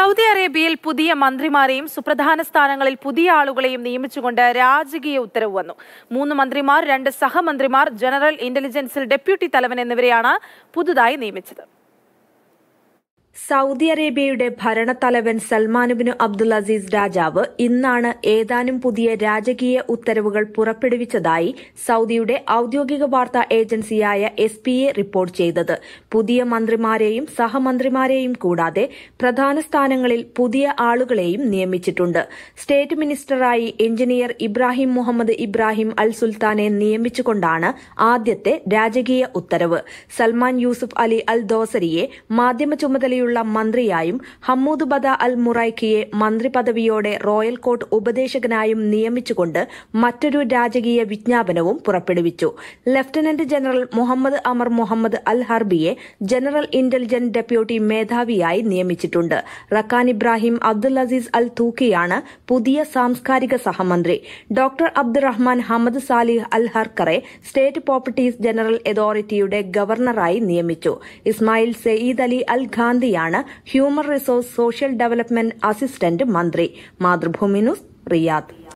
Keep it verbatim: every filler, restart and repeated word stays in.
Saudi അറേബ്യയിൽ പുതിയ മന്ത്രിമാരെയും സുപ്രധാന സ്ഥാനങ്ങളിൽ പുതിയ ആളുകളെയും നിയമിച്ചുകൊണ്ട് രാജകീയ ഉത്തരവ് വന്നു. മൂന്ന് മന്ത്രിമാർ, രണ്ട് സഹമന്ത്രിമാർ, ജനറൽ ഇന്റലിജൻസിൽ ഡെപ്യൂട്ടി തലവൻ എന്നിവരെയാണ് പുതുതായി നിയമിച്ചത്. സൗദി അറേബ്യയുടെ ഭരണത്തലവൻ സൽമാൻ ബിൻ അബ്ദുൽ അസീസ് രാജാവ് ഇന്നാണ് ഏതാനും പുതിയ രാജകീയ ഉത്തരവുകൾ പുറപ്പെടുവിച്ചതായി സൗദിയുടെ ഔദ്യോഗിക വാർത്താ ഏജൻസിയായ എസ് പി എ റിപ്പോർട്ട് ചെയ്തത്. പുതിയ മന്ത്രിമാരെയും സഹമന്ത്രിമാരെയും കൂടാതെ പ്രധാന സ്ഥാനങ്ങളിൽ പുതിയ ആളുകളെയും നിയമിച്ചിട്ടുണ്ട്. സ്റ്റേറ്റ് മിനിസ്റ്ററായി engineer Ibrahim Muhammad Ibrahim al സുൽത്താനെ നിയമിച്ചുകൊണ്ടാണ് ആദ്യത്തെ രാജകീയ ഉത്തരവ്. സൽമാൻ യൂസുഫ് അലി അൽ ദോസരിയെ മാധ്യമ ചുമതലയുള്ള മന്ത്രിയായും ഹമ്മൂദ് ബദ അൽ മുറൈക്കിയെ മന്ത്രി പദവിയോടെ റോയൽ കോർട്ട് ഉപദേശകനായും നിയമിച്ചുകൊണ്ട് മറ്റൊരു രാജകീയ വിജ്ഞാപനവും പുറപ്പെടുവിച്ചു. Lieutenant general Muhammad Amar Muhammad al ഹർബിയെ ജനറൽ ഇന്റലിജൻസ് ഡെപ്യൂട്ടി മേധാവിയായി നിയമിച്ചിട്ടുണ്ട്. റക്കാൻ ഇബ്രാഹിം അബ്ദുൽ അസീസ് അൽ തൂക്കിയാണ് പുതിയ സാംസ്കാരിക സഹമന്ത്രി. Doctor Abdulrahman Hamad Salih al ഹർക്കറെ സ്റ്റേറ്റ് പ്രോപ്പർട്ടീസ് ജനറൽ അതോറിറ്റിയുടെ ഗവർണറായി നിയമിച്ചു. ഇസ്മായിൽ സയ്യിദ് അലി അൽ ഗാന്ധി ാണ് human resource social development assistant മന്ത്രി. Mathrubhumi news, Riyadh.